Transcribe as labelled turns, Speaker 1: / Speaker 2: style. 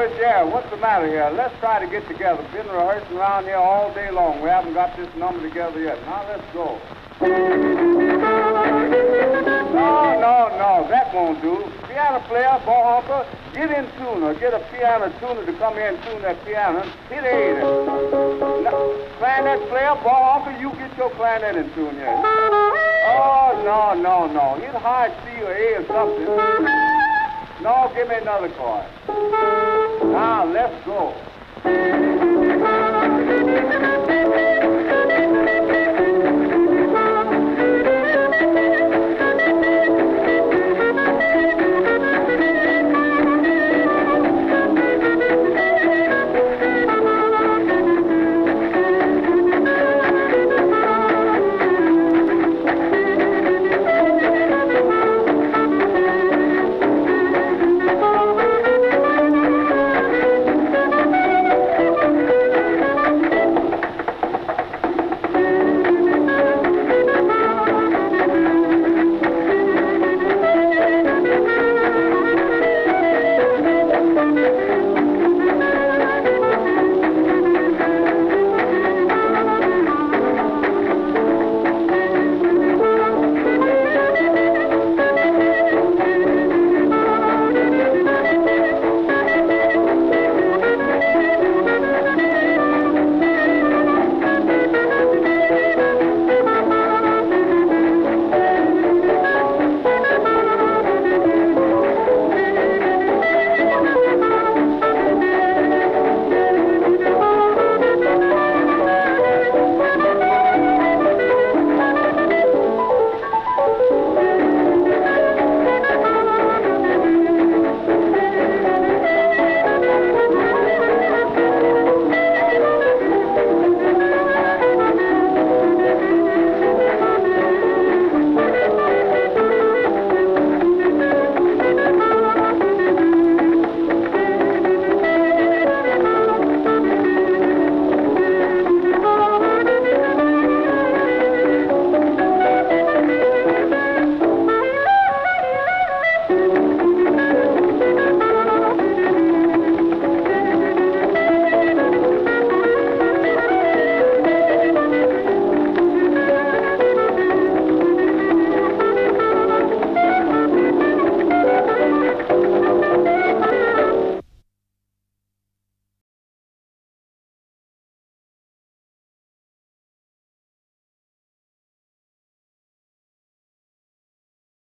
Speaker 1: Jerry, what's the matter here? Let's try to get together. Been rehearsing around here all day long. We haven't got this number together yet. Now let's go. No, that won't do. Piano player, Bohunkus, get in tune or get a piano tuner to come here and tune that piano. Hit A. Clarinet player, Bohunkus, you get your clarinet in tune here. Oh, no. Hit high C or A or something. No, give me another chord. Now, let's go.